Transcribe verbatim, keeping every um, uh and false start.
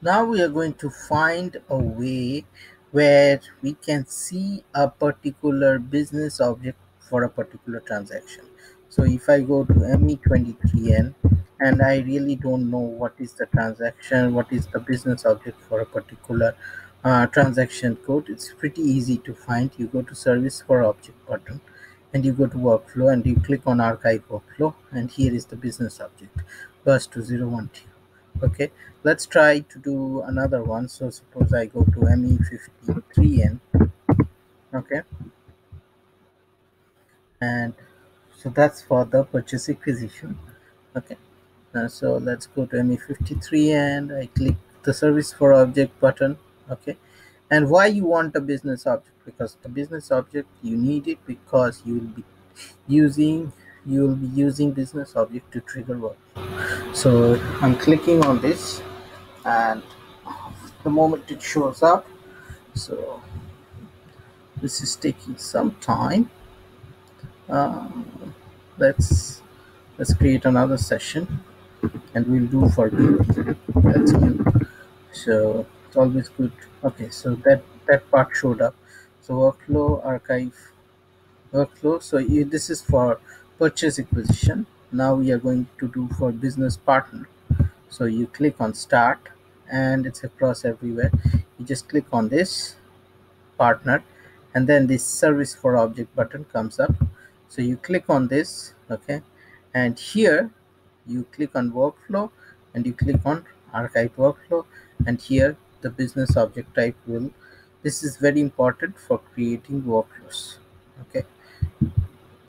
Now we are going to find a way where we can see a particular business object for a particular transaction. So if I go to M E twenty-three N and I really don't know what is the transaction, what is the business object for a particular uh, transaction code, it's pretty easy to find. You go to service for object button and you go to workflow and you click on archive workflow, and here is the business object bus two zero one two. Okay, let's try to do another one. So suppose I go to M E fifty-three N. Okay, and so that's for the purchase acquisition. Okay, uh, so let's go to M E fifty-three and I click the service for object button. Okay, and why you want a business object? Because the business object you need it because you will be using you will be using business object to trigger work. So I'm clicking on this, and the moment it shows up, so this is taking some time. uh, let's let's create another session and we'll do for B P. That's new, so it's always good. Okay, so that that part showed up. So workflow archive workflow. So you, this is for purchase acquisition. Now we are going to do for business partner. So you click on start and it's across everywhere. You just click on this partner, and then this service for object button comes up. So you click on this. Okay, and here you click on workflow and you click on archive workflow, and here the business object type will, this is very important for creating workflows. Okay,